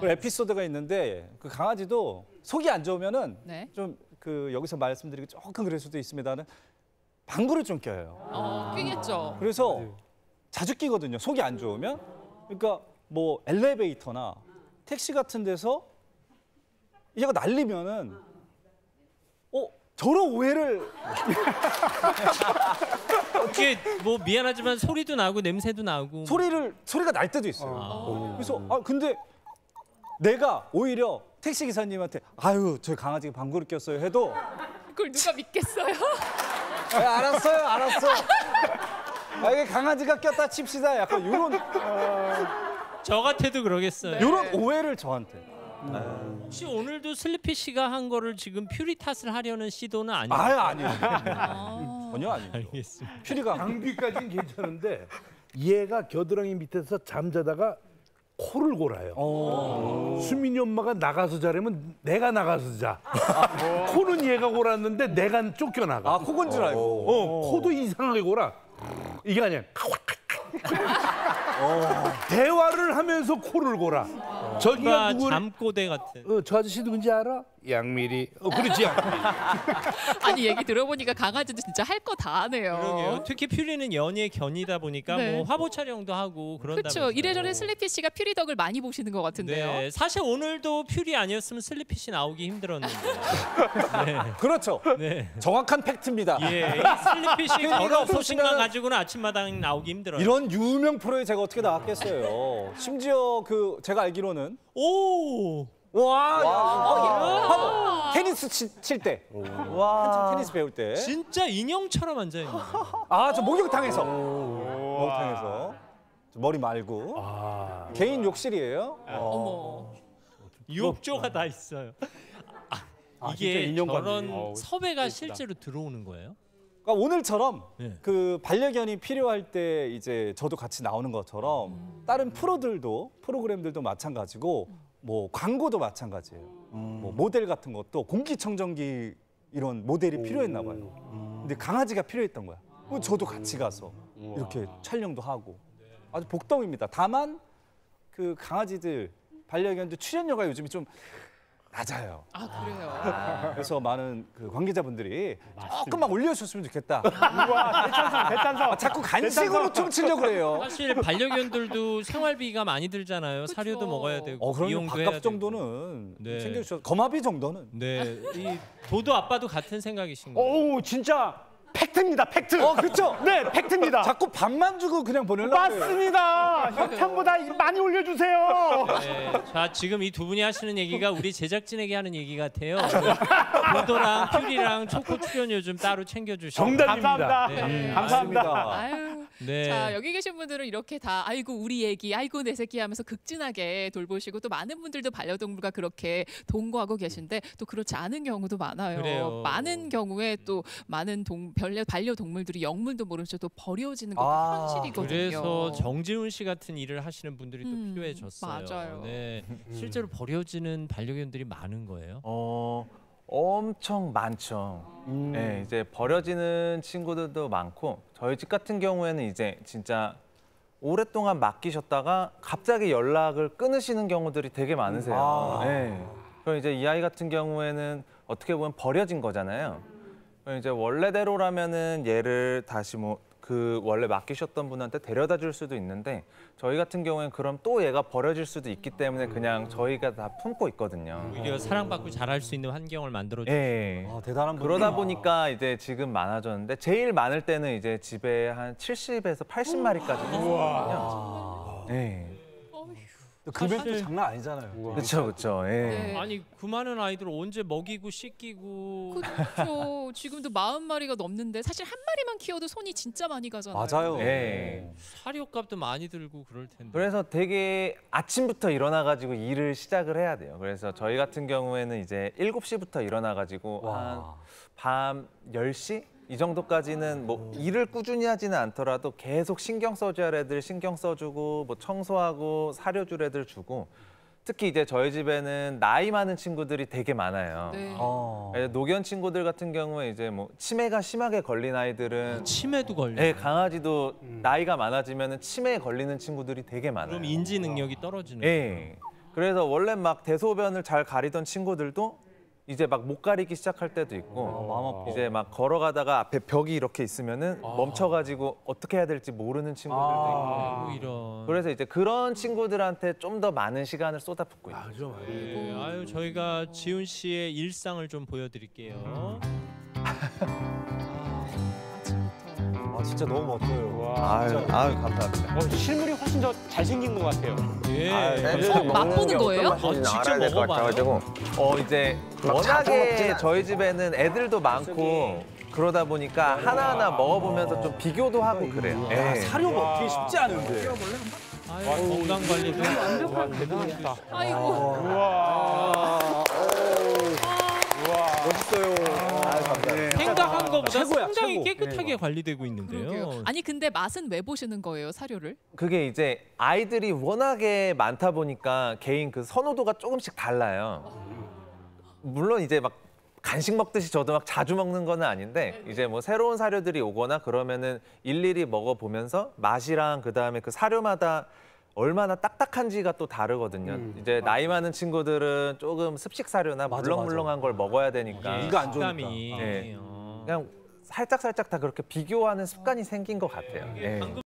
그 에피소드가 있는데 그 강아지도 속이 안 좋으면은 네. 좀 그 여기서 말씀드리기 조금 그럴 수도 있습니다는 방구를 좀 껴요. 끼겠죠. 그래서 자주 끼거든요. 속이 안 좋으면. 그러니까 뭐 엘리베이터나 택시 같은 데서 얘가 날리면은 저런 오해를 이게 뭐 미안하지만 소리도 나고 냄새도 나고 소리가 날 때도 있어요. 그래서 근데 내가 오히려 택시 기사님한테 아유 저 강아지가 방구를 꼈어요 해도 그걸 누가 믿겠어요? 알았어. 이게 강아지가 꼈다 칩시다. 약간 이런 저 같아도 그러겠어요. 이런 오해를 저한테. 혹시 오늘도 슬리피 씨가 한 거를 지금 퓨리 탓을 하려는 시도는 아니에요? 아니에요. 전혀 아니에요. 알겠습니다. 퓨리가 방귀까지는 괜찮은데 얘가 겨드랑이 밑에서 잠자다가 코를 골아요. 수민이 엄마가 나가서 자려면 내가 나가서 자. 코는 얘가 골았는데 내가 쫓겨나가. 코곤 줄 알고. 코도 이상하게 골아. 이게 아니야. 대화를 하면서 코를 골아. 저기가 누구를? 잠꼬대 같은. 저 아저씨 누군지 알아? 양미리. 그렇지 양미리. 아니 얘기 들어보니까 강아지도 진짜 할 거 다 하네요. 그러게요. 특히 퓨리는 연예 견이다 보니까 네. 뭐 화보 촬영도 하고 그런다. 그렇죠. 이래저래 슬리피 씨가 퓨리 덕을 많이 보시는 것 같은데요. 네, 사실 오늘도 퓨리 아니었으면 슬리피 씨 나오기 힘들었는데. 네. 그렇죠. 네. 정확한 팩트입니다. 예, 이 슬리피 씨 퓨리가 걸어 소식만 없으면은 가지고는 아침마당 나오기 힘들어요. 이런 유명 프로에 제가 어떻게 나왔겠어요. 심지어 그 제가 알기로는 오. 와, 테니스 칠 때, 한참 테니스 배울 때, 진짜 인형처럼 앉아 있는. 저 목욕탕에서 머리 말고 개인 욕실이에요. 어머. 욕조가 다 있어요. 이게 저런 섭외가 실제로 들어오는 거예요? 그러니까 오늘처럼 네. 그 반려견이 필요할 때 이제 저도 같이 나오는 것처럼 다른 프로그램들도 마찬가지고 뭐 광고도 마찬가지예요. 뭐 모델 같은 것도 공기청정기 이런 모델이 필요했나 봐요. 근데 강아지가 필요했던 거야. 저도 같이 가서 이렇게 촬영도 하고 아주 복덩입니다. 다만 그 강아지들 반려견들 출연료가 요즘에 좀 낮아요. 그래요. 그래서 많은 그 관계자분들이 조금만 올려주셨으면 좋겠다. 대찬성. 자꾸 간식으로 퉁치려고 그래요. 사실 반려견들도 생활비가 많이 들잖아요. 그쵸. 사료도 먹어야 되고 그럼 이용도 해야 밥값 되고. 정도는 네. 챙겨주셔서 거마비 정도는. 네, 이 도도 아빠도 같은 생각이신 거예요. 오 진짜 팩트입니다. 팩트. 그렇죠. 네 팩트입니다. 자꾸 밥만 주고 그냥 보내려고 해요. 맞습니다. 협찬보다 많이 올려주세요. 네, 자 지금 이 두 분이 하시는 얘기가 우리 제작진에게 하는 얘기 같아요. 도도랑 퓨리랑 초코 출연료 좀 따로 챙겨주시고. 감사합니다. 네. 감사합니다. 아유. 네. 자 여기 계신 분들은 이렇게 다 아이고 우리 애기, 아이고 내 새끼 하면서 극진하게 돌보시고 또 많은 분들도 반려동물과 그렇게 동거하고 계신데 또 그렇지 않은 경우도 많아요. 그래요. 많은 경우에 또 많은 반려동물들이 영문도 모른 채 또 버려지는 것도 현실이거든요. 그래서 정지훈 씨 같은 일을 하시는 분들이 또 필요해졌어요. 맞아요. 네, 실제로 버려지는 반려견들이 많은 거예요? 엄청 많죠. 네, 이제 버려지는 친구들도 많고 저희 집 같은 경우에는 이제 진짜 오랫동안 맡기셨다가 갑자기 연락을 끊으시는 경우들이 되게 많으세요. 네. 그럼 이제 이 아이 같은 경우에는 어떻게 보면 버려진 거잖아요. 그럼 이제 원래대로라면은 얘를 다시 뭐 그 원래 맡기셨던 분한테 데려다 줄 수도 있는데 저희 같은 경우에는 그럼 또 얘가 버려질 수도 있기 때문에 그냥 저희가 다 품고 있거든요. 오히려 사랑받고 자랄 수 있는 환경을 만들어주고. 예. 대단한 그러다 보니까 이제 지금 많아졌는데 제일 많을 때는 이제 집에 한 70에서 80마리까지 있거든요. 네. 금액도 장난 아니잖아요. 그렇죠, 그렇죠. 예. 네. 아니 그 많은 아이들 언제 먹이고 씻기고. 그렇죠. 지금도 40마리가 넘는데 사실 한 마리만 키워도 손이 진짜 많이 가잖아요. 맞아요. 예. 사료값도 많이 들고 그럴 텐데. 그래서 되게 아침부터 일어나가지고 일을 시작을 해야 돼요. 그래서 저희 같은 경우에는 이제 7시부터 일어나가지고 한 밤 10시? 이 정도까지는 뭐 일을 꾸준히 하지는 않더라도 계속 신경 써줘야 할 애들 신경 써주고 뭐 청소하고 사료 줄 애들 주고 특히 이제 저희 집에는 나이 많은 친구들이 되게 많아요. 네. 노견 친구들 같은 경우에 이제 뭐 치매가 심하게 걸린 아이들은 치매도 걸려. 네, 강아지도 나이가 많아지면 치매에 걸리는 친구들이 되게 많아요. 그럼 인지 능력이 떨어지는. 예. 그래서 원래 막 대소변을 잘 가리던 친구들도 이제 막 못 가리기 시작할 때도 있고 마음 아파. 이제 막 걸어가다가 앞에 벽이 이렇게 있으면은 멈춰가지고 어떻게 해야 될지 모르는 친구들도 있고 아이고, 이런. 그래서 이제 그런 친구들한테 좀 더 많은 시간을 쏟아붓고 있어요. 맞아, 맞아. 네, 아유 저희가 지훈 씨의 일상을 좀 보여드릴게요. 아 진짜 너무 멋져요. 아유 감사합니다. 실물이 훨씬 더 잘생긴 것 같아요. 예. 맛보는 거예요? 직접 먹어봐요. 이제 워낙에 저희 집에는 애들도 많고 그러다 보니까 하나하나 먹어보면서 좀 비교도 하고 그래요. 예. 사료 먹기 쉽지 않은데. 아유, 건강 관리도. 와, 대단하다. 아이고. 멋있어요. 생각한 것보다 최고야, 상당히 최고. 깨끗하게 관리되고 있는데요. 그러게요. 아니 근데 맛은 왜 보시는 거예요, 사료를? 그게 이제 아이들이 워낙에 많다 보니까 개인 그 선호도가 조금씩 달라요. 물론 이제 막 간식 먹듯이 저도 막 자주 먹는 건 아닌데 이제 뭐 새로운 사료들이 오거나 그러면은 일일이 먹어보면서 맛이랑 그다음에 그 사료마다 얼마나 딱딱한지가 또 다르거든요. 이제 나이 많은 친구들은 조금 습식 사료나 맞아, 물렁물렁한 걸 먹어야 되니까 이거 안 좋으니까. 식감이. 네. 그냥 살짝 다 그렇게 비교하는 습관이 생긴 것 같아요. 예.